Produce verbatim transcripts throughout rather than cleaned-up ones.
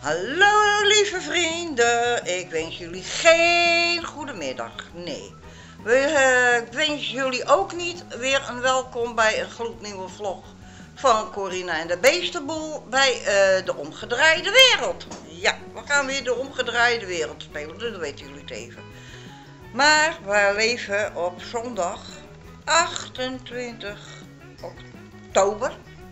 Hallo lieve vrienden, ik wens jullie geen goede middag, nee. We, uh, ik wens jullie ook niet weer een welkom bij een gloednieuwe vlog van Corina en de Beestenboel bij uh, de omgedraaide wereld. Ja, we gaan weer de omgedraaide wereld spelen, dus dat weten jullie het even. Maar we leven op zondag achtentwintig oktober.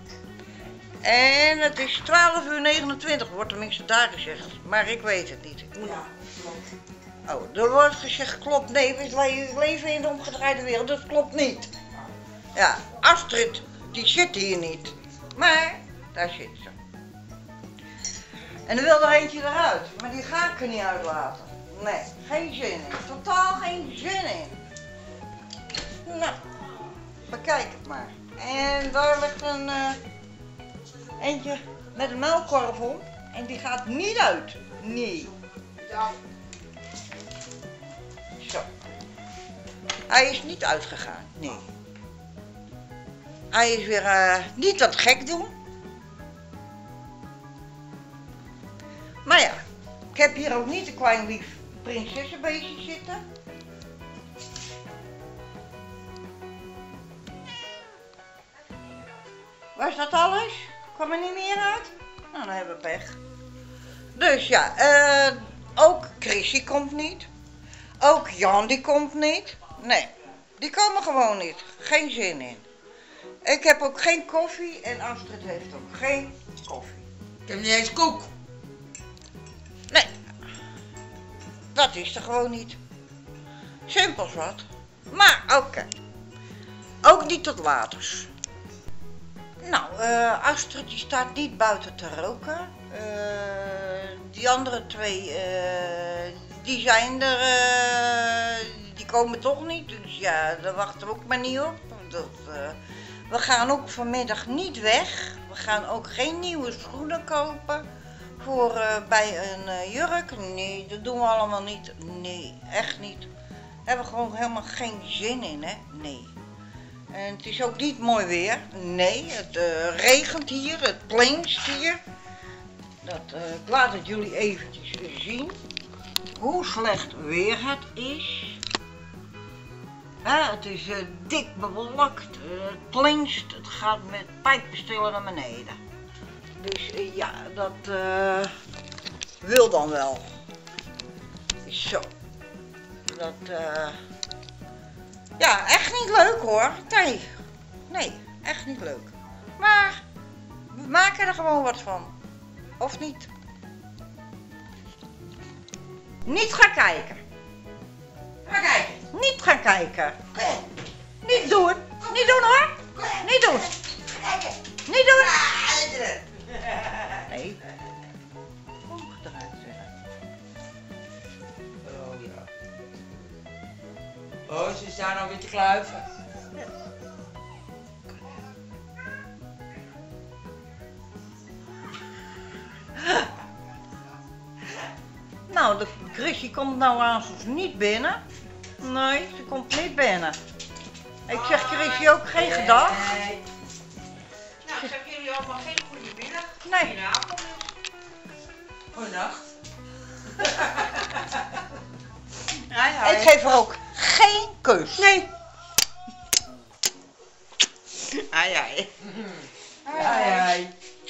En het is twaalf uur negenentwintig, wordt tenminste daar gezegd. Maar ik weet het niet. Ik moet... Ja, klopt. Oh, er wordt gezegd, klopt. Nee, we leven in de omgedraaide wereld, dat klopt niet. Ja, Astrid, die zit hier niet. Maar, daar zit ze. En er wil er eentje eruit, maar die ga ik er niet uitlaten. Nee, geen zin in. Totaal geen zin in. Nou, bekijk het maar. En daar ligt een... Uh, Eentje met een muilkorf om en die gaat niet uit. Nee. Ja. Zo. Hij is niet uitgegaan. Nee. Hij is weer uh, niet wat gek doen. Maar ja, ik heb hier ook niet een klein lief prinsessenbeestje zitten. Was dat alles? Kwam er niet meer uit? Nou, dan hebben we pech. Dus ja, uh, ook Chrissy komt niet. Ook Jan die komt niet. Nee, die komen gewoon niet. Geen zin in. Ik heb ook geen koffie en Astrid heeft ook geen koffie. Ik heb niet eens koek. Nee, dat is er gewoon niet. Simpels wat. Maar oké. Okay. Ook niet tot waters. Nou, uh, Astrid die staat niet buiten te roken. Uh, die andere twee, uh, die zijn er, uh, die komen toch niet. Dus ja, daar wachten we ook maar niet op. Dat, uh, we gaan ook vanmiddag niet weg. We gaan ook geen nieuwe schoenen kopen voor uh, bij een uh, jurk. Nee, dat doen we allemaal niet. Nee, echt niet. Daar hebben we gewoon helemaal geen zin in, hè? Nee. En het is ook niet mooi weer. Nee, het uh, regent hier, het plinst hier. Dat, uh, ik laat het jullie eventjes zien hoe slecht weer het is. Uh, het is uh, dik bewolkt, uh, het plinst, het gaat met pijpenstillen naar beneden. Dus uh, ja, dat uh, wil dan wel. Zo. Dat... Uh, Ja, echt niet leuk hoor. Nee, nee, echt niet leuk. Maar we maken er gewoon wat van. Of niet? Niet gaan kijken. Ga kijken. Niet gaan kijken. Niet doen. Niet doen hoor. Niet doen. Niet doen. Nee. Omgedraaid zeggen. Oh ja. Oh, ze staan nou weer te kluiven. Ja. Nou, de Chrissy komt nou aan soms niet binnen. Nee, ze komt niet binnen. Ik zeg Chrissy ook geen nee, gedag. Nee. Nou, ik zeg jullie allemaal geen goede middag. Nee. Goedenavond. Goedenacht. Hi, hi. Ik geef haar ook geen kus. Nee. Ai, ai. Ai, ai.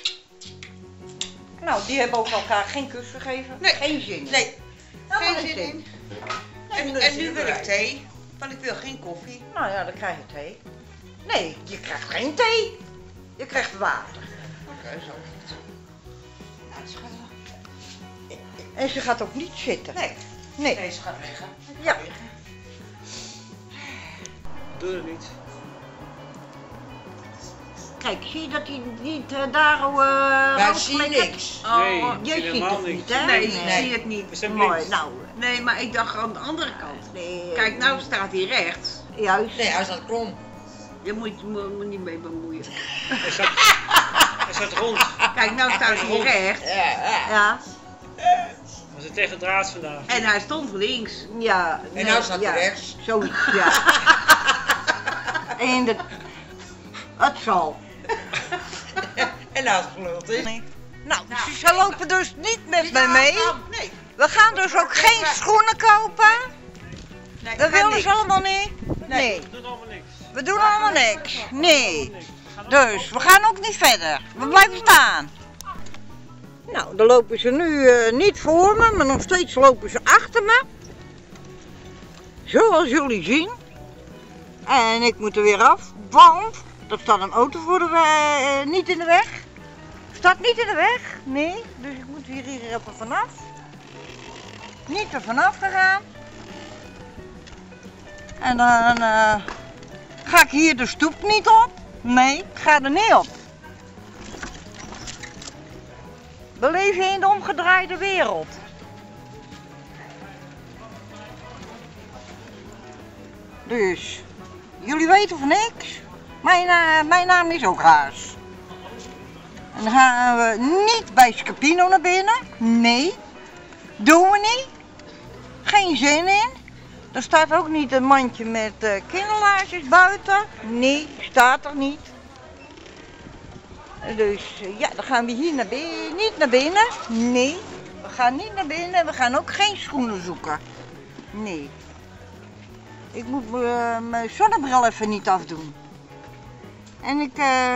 Nou, die hebben ook elkaar geen kus gegeven. Nee. Geen zin in. Nee. Nou, Geen geen zin zin. in. Nee, En, dus en nu zit wil ik erbij. thee, want ik wil geen koffie. Nou ja, dan krijg je thee. Nee, je krijgt geen thee. Je krijgt water. Oké, okay, zo goed. Nou, ze gaat wel. En ze gaat ook niet zitten. Nee. Nee. Nee, ze gaat weg. Hè? Ja. Doe het niet. Kijk, zie je dat hij niet uh, daar uh, Wij rood zien flikkert? niks. Oh, Nee, je ik zie ziet helemaal het niet, niks. hè? Nee, ik Nee. zie het niet. We zijn Mooi, blind. nou. Nee, maar ik dacht aan de andere kant. Nee, Kijk, nou staat hij rechts. Juist. Nee, hij staat krom. Je moet je moet, moet niet mee bemoeien. Hij staat, hij staat rond. Kijk, nou staat hij rond. rechts. Ja, ja. Ja. We zijn tegen draad vandaag. En hij stond links. Ja. En nee, nou staat ja. hij rechts. Zoiets, ja. En de... Het zal. En nou is het geluld, hè? Nee. Nou, Nou, ze, ze lopen dus niet met mij mee. Nee. We gaan dus ook geen schoenen kopen. Nee, Dat ga willen niks. ze allemaal niet. Nee, We doen allemaal niks. we doen allemaal niks. Nee. Niks. We gaan Dus we gaan ook niet verder. We blijven staan. Nou, dan lopen ze nu eh, niet voor me, maar nog steeds lopen ze achter me. Zoals jullie zien. En ik moet er weer af, want er staat een auto voor de we- eh, niet in de weg. Staat niet in de weg, nee. Dus ik moet hier, hier even vanaf. Niet er vanaf gegaan. En dan eh, ga ik hier de stoep niet op. Nee, ik ga er niet op. We leven in de omgedraaide wereld. Dus, jullie weten van niks. Mijn, eh, mijn naam is ook Haas. En dan gaan we niet bij Scapino naar binnen. Nee, doen we niet. Geen zin in. Er staat ook niet een mandje met uh, kinderlaarsjes buiten. Nee, staat er niet. Dus uh, ja, dan gaan we hier naar binnen. Niet naar binnen. Nee, we gaan niet naar binnen. We gaan ook geen schoenen zoeken. Nee. Ik moet uh, mijn zonnebril even niet afdoen. En ik... Uh...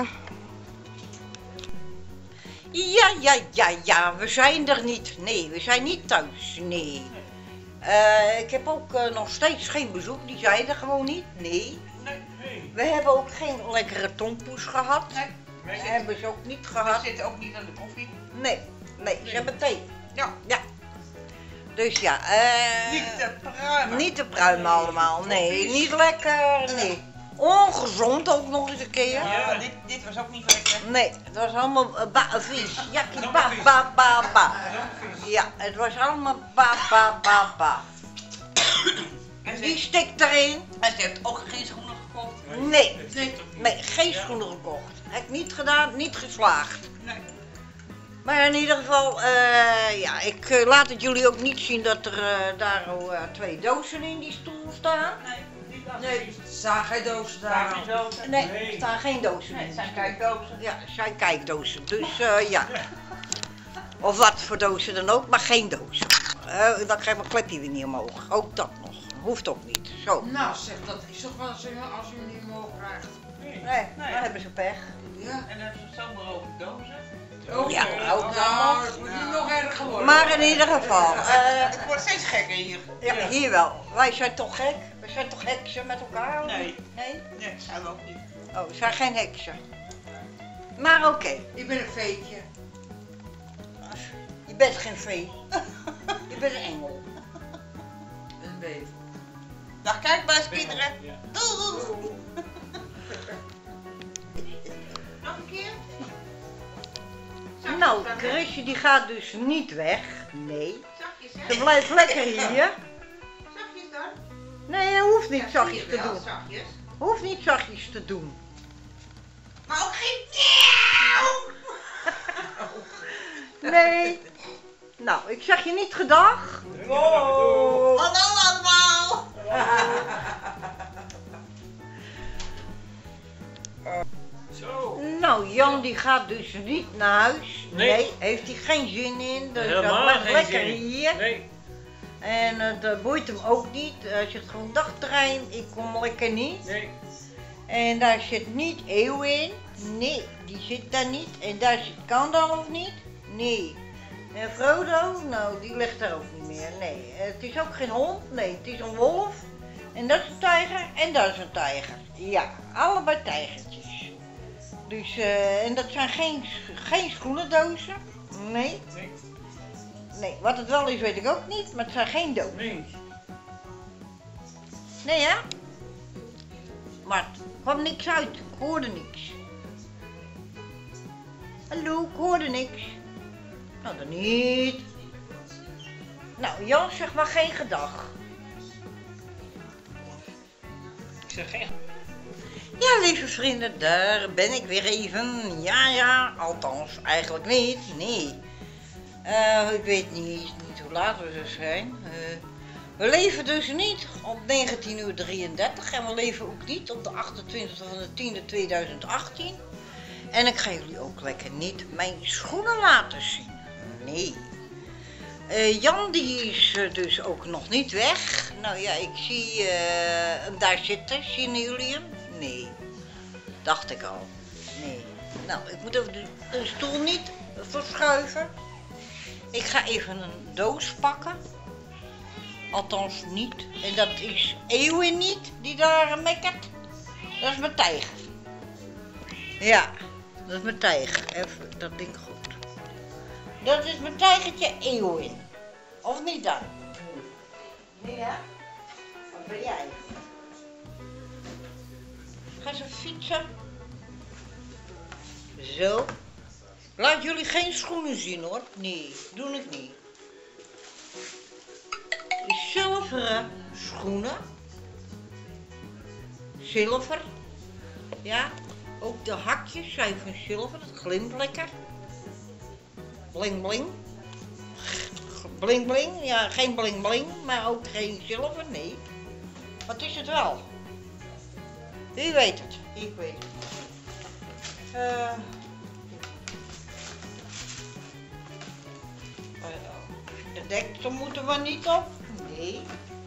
Ja, ja, ja, ja, we zijn er niet. Nee, we zijn niet thuis. Nee. Uh, ik heb ook uh, nog steeds geen bezoek, die zijn er gewoon niet. Nee. Nee. Nee. We hebben ook geen lekkere tompoes gehad. Nee. Dat hebben ze ook niet We gehad. zitten ook niet aan de koffie. Nee, nee, ze hebben thee. Ja. Ja. Dus ja, eh. Niet te pruimen. Niet te pruimen allemaal. Nee, niet lekker. Nee. Ongezond ook nog eens een keer. Ja, dit, dit was ook niet lekker. Nee, het was allemaal uh, ba vies. Jakkie Nog ba vies. ba ba ba. Nog vies. Ja, het was allemaal ba ba ba ba. En Die ze, stikt erin. en ze heeft ook geen schoenen gekocht. Nee, Het zit ook niet. nee, geen Ja. schoenen gekocht. Heb ik niet gedaan, niet geslaagd. Nee. Maar in ieder geval, eh, ja, ik eh, laat het jullie ook niet zien dat er eh, daar al eh, twee dozen in die stoel staan. Nee, niet dat. Nee. Er staan geen dozen daar. Staan geen dozen? Nee, Nee. er staan geen dozen Nee, in. het zijn kijkdozen. Ja, het zijn kijkdozen. Dus eh, ja. Of wat voor dozen dan ook, maar geen dozen. Eh, dan krijg ik mijn klepje weer niet omhoog. Ook dat nog. Hoeft ook niet. Zo. Nou zeg, dat is toch wel zo als je hem niet omhoog krijgt. Nee. Nee, Nee. dan hebben ze pech. Ja, en dan hebben ze zomaar over dozen. Ook Ja, zo. ook allemaal. Nou, het wordt niet nog erger worden. Maar in ieder geval, eh, Ik word steeds gekker hier. ja, hier wel. Wij zijn toch gek? We zijn toch heksen met elkaar? of Nee. niet? Nee? Nee, dat zijn we ook niet. Oh, we zijn geen heksen. Maar oké. Ik ben een veetje. Je bent geen vee. Je bent een engel. Een bever. Dag kijkbuiskinderen. Ja. Doei. Nog een keer? Zachtjes Nou, dan, hè? Chrisje die gaat dus niet weg. Nee. Zachtjes, hè? Ze blijft lekker hier. Zachtjes dan. Nee, dat hoeft niet Ja, zachtjes zie je te wel, doen. Zachtjes. Hoeft niet zachtjes te doen. Maar ook geen miauw. Nee. Nou, ik zeg je niet gedag. Hallo allemaal. Zo. Nou, Jan die gaat dus niet naar huis. Nee. Nee, heeft hij geen zin in. Dus hij Helemaal blijft geen lekker zin in. hier. Nee. En het uh, boeit hem ook niet. Hij zegt gewoon, dag trein, ik kom lekker niet. Nee. En daar zit niet Eeuw in. Nee, die zit daar niet. En daar zit Gandalf niet. Nee. En Frodo, nou, die ligt daar ook niet meer. Nee, het is ook geen hond. Nee, het is een wolf. En dat is een tijger. En dat is een tijger. Ja, allebei tijgertjes. Dus, eh, en dat zijn geen, geen schoenendozen. Nee. Nee. Nee, wat het wel is weet ik ook niet. Maar het zijn geen dozen. Nee. Nee, hè? Maar er kwam niks uit. Ik hoorde niks. Hallo, ik hoorde niks. Nou, dan niet. Nou, Jan, zeg maar geen gedag. Ik zeg geen. Ja, lieve vrienden, daar ben ik weer even. Ja, ja, althans, eigenlijk niet. Nee. Eh, ik weet niet, niet hoe laat we zo zijn. Eh, we leven dus niet op negentien uur drieëndertig en we leven ook niet op de achtentwintigste van de tiende tweeduizend achttien. En ik ga jullie ook lekker niet mijn schoenen laten zien. Nee. Uh, Jan die is uh, dus ook nog niet weg. Nou ja, ik zie uh, hem daar zitten. Zien jullie hem? Nee. Dacht ik al. Nee. Nou, ik moet even de, de stoel niet verschuiven. Ik ga even een doos pakken. Althans niet. En dat is Eeuwin niet die daar mekkert. Dat is mijn tijger. Ja, dat is mijn tijger. Even dat ding goed. Dat is mijn tijgertje Eeuwin. Of niet dan? Nee, hè? Wat ben jij? Ga ze fietsen. Zo. Laat jullie geen schoenen zien hoor. Nee, doe ik niet. Zilveren schoenen. Zilver. Ja, ook de hakjes zijn van zilver. Dat glimt lekker. Bling bling. Bling bling. Ja, geen bling bling, maar ook geen zilver. Nee. Wat is het wel? Wie weet het? Ik weet het. Uh, de deksel moeten we niet op. Nee.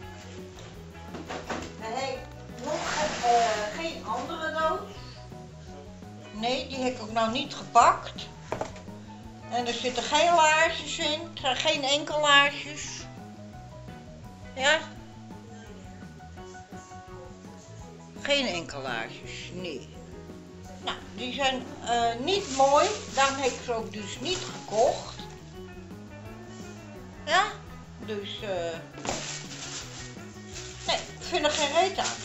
Nee, nog uh, geen andere doos. Nee, die heb ik ook nou niet gepakt. En er zitten geen laarsjes in. Er zijn geen enkel laarsjes. Ja? Geen enkel laarsjes, nee. Nou, die zijn uh, niet mooi. Daarom heb ik ze ook dus niet gekocht. Ja? Dus, uh... nee, ik vind er geen reet aan.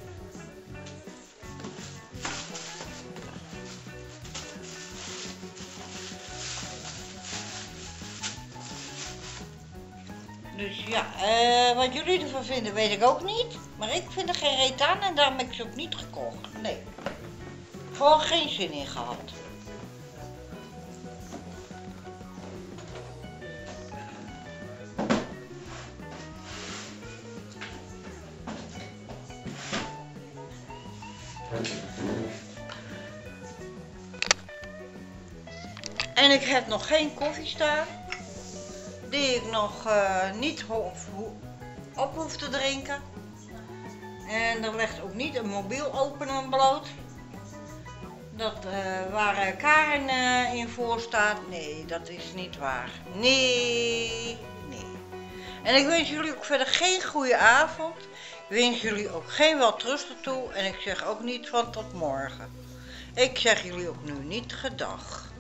Dus ja, uh, wat jullie ervan vinden weet ik ook niet. Maar ik vind er geen reet aan en daarom heb ik ze ook niet gekocht. Nee. Gewoon geen zin in gehad. En ik heb nog geen koffie staan. Die ik nog uh, niet ho ho op hoef te drinken. En er ligt ook niet een mobiel openen bloot. Dat uh, waar uh, Karen uh, in voor staat. Nee, dat is niet waar. Nee, nee. En ik wens jullie ook verder geen goede avond. Ik wens jullie ook geen welterusten toe. En ik zeg ook niet van tot morgen. Ik zeg jullie ook nu niet gedag.